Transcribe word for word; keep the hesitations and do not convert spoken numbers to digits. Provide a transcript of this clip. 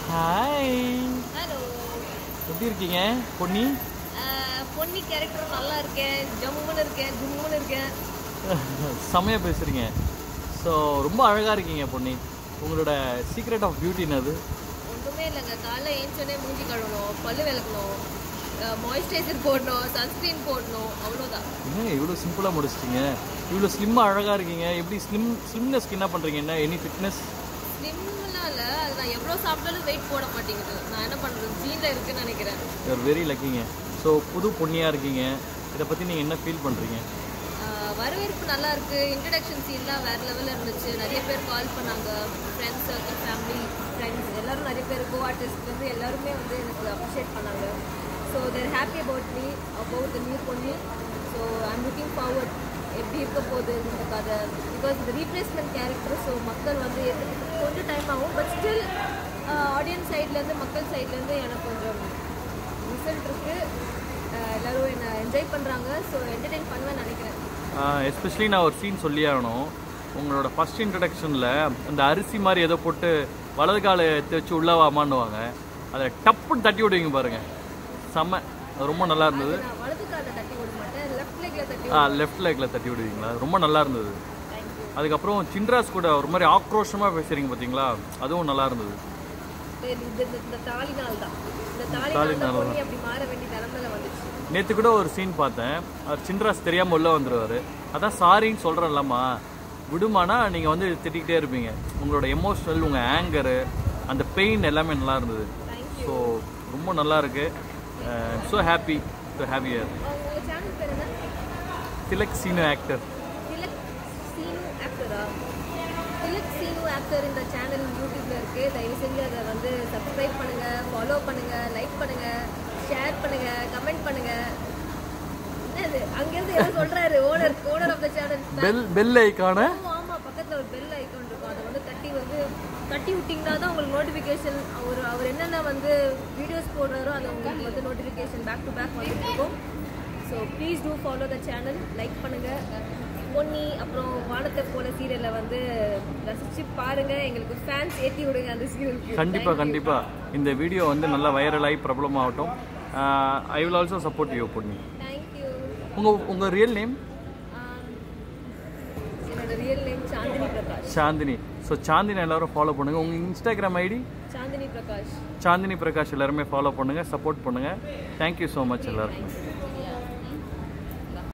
Hi. Hello. எப்படி இருக்கீங்க Ponni? Ponni character நல்லா இருக்கேன், ஜம்முன்னு இருக்கேன், ஜம்முன்னு இருக்கேன். செமையாக பேசுகிறீங்க. ஸோ ரொம்ப அழகாக இருக்கீங்க பொன்னி. உங்களோட சீக்ரெட் ஆஃப் பியூட்டி என்னது? ஒன்றுமே இல்லைங்க. காலைல ஏஞ்சோடனே மூஞ்சி கழுவணும், பல்லு விளக்கணும், மாய்ஸ்சரைசர் போடணும், சன்ஸ்க்ரீன் போடணும், அவ்வளோதான். என்ன இவ்வளோ சிம்பிளாக முடிச்சிட்டிங்க? இவ்வளோ ஸ்லிம்மாக அழகாக இருக்கீங்க. எப்படி ஸ்லிம் ஸ்லிம்னஸ் என்ன பண்ணுறீங்க? என்ன எனி ஃபிட்னஸ்? ஸ்லிம்லாம் இல்லை, அது நான் எவ்வளோ சாப்பிட்டாலும் வெயிட் போட மாட்டேங்குது. நான் என்ன பண்ணுறது, ஜீனில் இருக்குன்னு நினைக்கிறேன். You are very லக்கிங்க. ஸோ புது பொன்னியாக இருக்கீங்க. இதை பற்றி நீங்கள் என்ன ஃபீல் பண்ணுறீங்க? வரவேற்பு நல்லா இருக்குது. இன்ட்ரடக்ஷன் சீன்லாம் வேறு லெவலில் இருந்துச்சு. நிறைய பேர் கால் பண்ணாங்க, ஃப்ரெண்ட்ஸ் சர்க்கிள், ஃபேமிலி, ஃப்ரெண்ட்ஸ் எல்லோரும், நிறைய பேர் கோ ஆர்டிஸ்ட்லேருந்து எல்லாருமே வந்து எனக்கு அப்ரிஷியேட் பண்ணாங்க. So they're happy about me, about the new Ponni. So I'm looking forward எப்படி இருக்க போகுது இந்த கதை. பிகாஸ் இந்த ரீப்ளேஸ்மெண்ட் கேரக்டர், ஸோ மக்கள் வந்து கொஞ்சம் டைம் ஆகும். பட் ஸ்டில் ஆடியன்ஸ் சைட்லேருந்து, மக்கள் சைட்லேருந்து எனக்கு கொஞ்சம் ரிசல்ட் இருக்குது. எல்லோரும் என்னை என்ஜாய் பண்ணுறாங்க. ஸோ என்டர்டெயின் பண்ணுவேன்னு நினைக்கிறேன். எஸ்பெஷலி நான் ஒரு சீன் சொல்லி ஆகணும். உங்களோட ஃபஸ்ட் இன்ட்ரடக்ஷனில் அந்த அரிசி மாதிரி ஏதோ போட்டு வலது காலை எடுத்து வச்சு உள்ளே வாமான்னுவாங்க. அதை டப்புன்னு தட்டி விடுவீங்க பாருங்கள், செம்ம. அது ரொம்ப நல்லா இருந்தது. வலது காலை தட்டி விட மாட்டேன், லெஃப்ட் லெக்கில் தட்டி ஆ லெஃப்ட் லெக்கில் தட்டி விடுவீங்களா? ரொம்ப நல்லா இருந்தது. அதுக்கப்புறம் சின்ராஸ் கூட ஒரு மாதிரி ஆக்ரோஷமாக பேசுகிறீங்க பார்த்தீங்களா, அதுவும் நல்லா இருந்தது. இந்த தாலி நாள் தான், இந்த தாலி நாள் பொன்னி அப்படி மாற வேண்டிய நிலமையில வந்துச்சு. நேற்று கூட ஒரு சீன் பார்த்தேன், அவர் சின்ராஸ் தெரியாமல் உள்ளே வந்துடுவார். அதான் சாரின்னு சொல்கிறேன்லம்மா, விடுமானா நீங்கள் வந்து திட்டிக்கிட்டே இருப்பீங்க. உங்களோட எமோஷனல், உங்கள் ஆங்கரு, அந்த பெயின் எல்லாமே நல்லா இருந்தது. ஸோ ரொம்ப நல்லா இருக்கு. So happy to have you. Thilak Seenu actor. Thilak Seenu ஆக்டரா? திலக் சீனு ஆக்டர் இந்த சேனல் யூடியூப்ல இருக்கு. தயவு செஞ்சு அதை வந்து சப்ஸ்கிரைப் பண்ணுங்க, ஃபாலோ பண்ணுங்க, லைக் பண்ணுங்க, ஷேர் பண்ணுங்க, கமெண்ட் பண்ணுங்க. என்னது அங்கிருந்து ஏதோ சொல்றாரு owner owner of the channel. Bell bell ஐகான. ஆமா, பக்கத்துல ஒரு பெல் ஐகான் இருக்கும். அதை வந்து தட்டி வந்து தட்டி விட்டீங்கன்னா தான் உங்களுக்கு நோட்டிஃபிகேஷன், அவர் அவர் என்னென்ன வந்து வீடியோஸ் போடுறாரோ அது உங்களுக்கு வந்து நோட்டிஃபிகேஷன் பேக் டு பேக் வந்துட்டு இருக்கும். So please do follow the channel, like பண்ணுங்க. பொன்னி அப்புறம் வானத்தை போல சீரியலை வந்து ரசிச்சு பாருங்க. எங்களுக்கு ஃபேன்ஸ் ஏற்றி விடுங்க அந்த சீரியலுக்கு. கண்டிப்பா கண்டிப்பா இந்த வீடியோ வந்து நல்லா வைரலாகி பிரபலமாகட்டும். I will also support you Ponni. Thank you. உங்க உங்க ரியல் நேம்? என்னோட real name Chandini Prakash. Chandini. So Chandini எல்லாரும் ஃபாலோ பண்ணுங்க. உங்க இன்ஸ்டாகிராம் ஐடி? சாந்தினி பிரகாஷ். சாந்தினி பிரகாஷ் எல்லாருமே ஃபாலோ பண்ணுங்க, சப்போர்ட் பண்ணுங்க. தேங்க்யூ ஸோ மச் எல்லாருக்கும்.